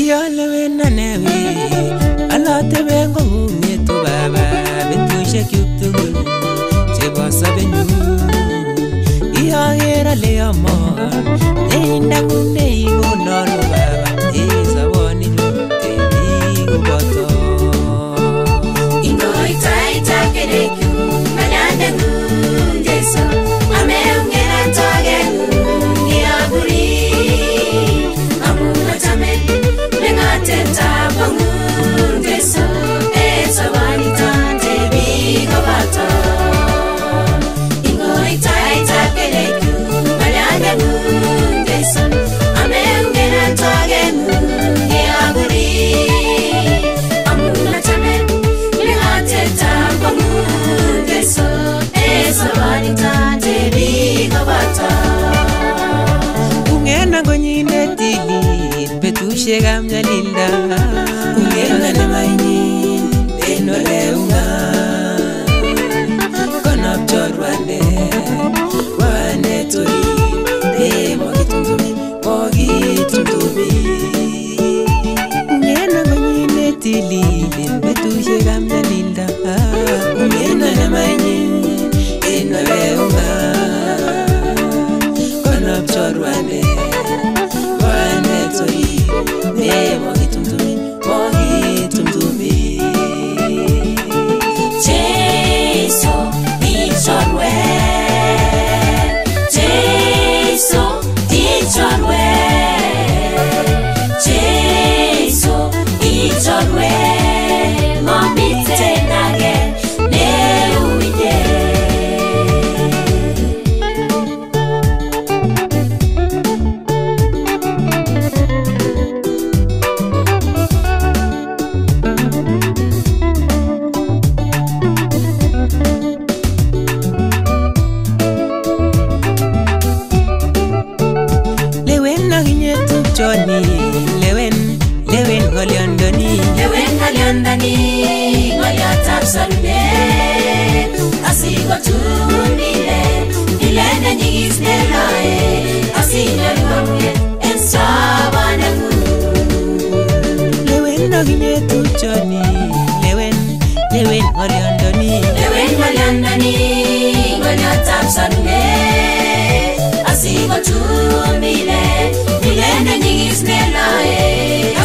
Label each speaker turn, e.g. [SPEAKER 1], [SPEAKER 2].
[SPEAKER 1] Iyalewen anewi alate ng'ung'unye tu baba betushek chuk tugul chebo sobenyun. Iyoker ale amon neindang'ung neikonon baba soboninyun tebi koboto.
[SPEAKER 2] Ingoitaitab kerekyuk ng'alyandeng'ung Jesu ameung'en atokeng'ung iaburi amun achame meng'atetab kong'ung Jesu soboniton tebi koboto. Ingoitaitab kerekyuk ng'alyandeng'ung Jesu ameung'en atokeng'ung iaburi amun achame meng'atetab kong'ung Jesu soboniton tebi koboto.
[SPEAKER 1] Ung'ena konyine tilil betushekab nyalilda, ung'ena nemainyin en oleung'a konop chorwandet wanet orit mokitumtumi. Ung'ena konyine tilil betushekab nyalilda, ung'ena nemainyin en oleung'a konop chorwandet wanet orit mokitumtumi.
[SPEAKER 2] Jesu ichorwet, Jesu ichorwet, Jesu ichorwet, momiten age neu inye.
[SPEAKER 1] Lewen ng'olyondoni ng'olyotab sorunet asikotumile ile nenyigis neloe asinyorwong'e en soboneng'ung. Lewen okinye tupchoni lewen ng'olyondoni ng'olyotab sorunet asikotumile ile nenyigis neloe